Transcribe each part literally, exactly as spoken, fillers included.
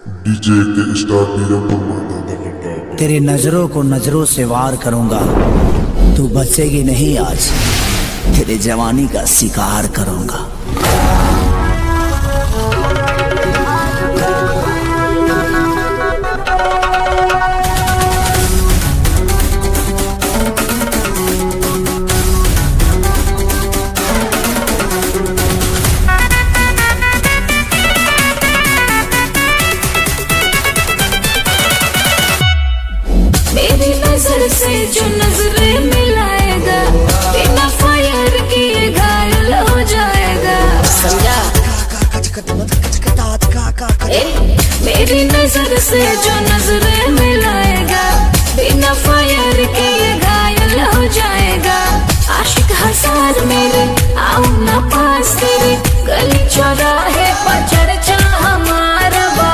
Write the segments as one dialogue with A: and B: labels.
A: DJ के star Meera
B: तेरी नजरों को नजरों से वार करूंगा, तू बचेगी नहीं आज, तेरी जवानी का शिकार करूंगा।
C: मेरी नजर से जो नजरें मिलाएगा, बिना फायर किए घायल हो जाएगा, समझा? ए, मेरी नजर से जो नजरें मिलाएगा, बिना फायर किए घायल हो जाएगा। आशिक हजार मेरे आओ ना पास तेरे, गली चौराहे पर चर्चा हमारा बा।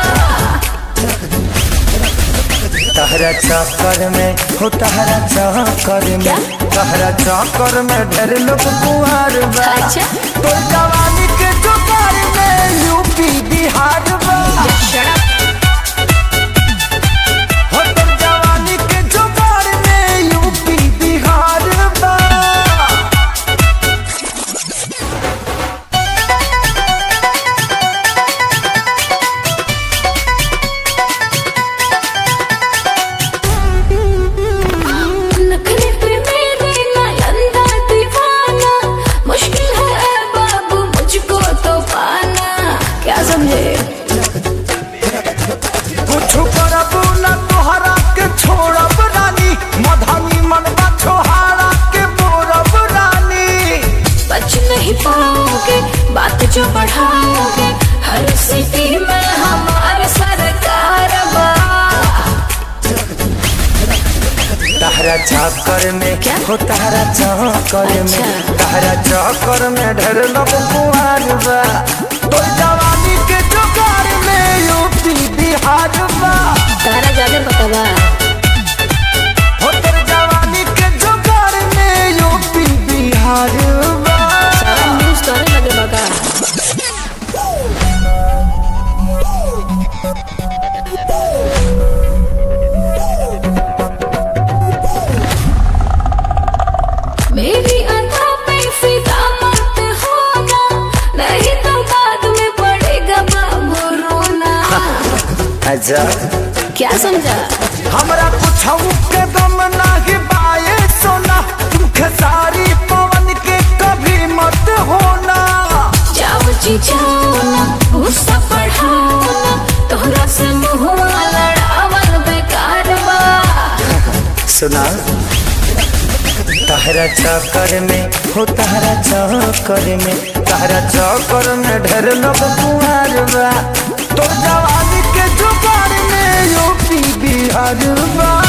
D: तहरा चक्कर में हो तहरा चक्कर में तहरा चक्कर में ढेर लोग कुंवर बा।
C: अच्छा?
D: तो जवानी के जुगाड़ में यूपी बिहार बा। हो तो जवानी के जुगाड़ में यूपी बिहार बा। कुछ करबू ना तोहरा के छोड़ब रानी, मधानी मनवा छोहारा के बोरब रानी।
C: बच नहीं पाओगे बात जो बढ़ाओगे, हर सिटी में हमारे सरकार बा।
D: तहरा चक्कर में
C: क्या?
D: हो तहरा चक्कर में
C: अच्छा।
D: तहरा चक्कर में ढेर लोग कुंवर बा। तो जवानी के जुगाड़ में यूपी बिहार बा।
C: तारा ज्यादा बतावा।
D: हो तो जवानी के जुगाड़ में यूपी बिहार बा।
C: सारा न्यूज़ तोरे लगे बगा। मेरी अदा पे फिदा मत होना, नहीं तो बाद में पड़ेगा बाबू रोना।
D: अच्छा
C: क्या समझा?
D: हमरा कुछ के दम नाही बाए सोना, तुमके सारी पवन के कभी मत होना।
C: जाओ जी जाओ ना, गुस्सा बढ़ाओ ना, तोहरा से मुँहवा लड़ावल बेकार बा।
D: सुना तहरा चक्कर में हो तहरा चक्कर में तहरा चक्कर में ढेर लोग कुंवर बा। तो जवानी के जुगाड़ में यूपी बिहार बा।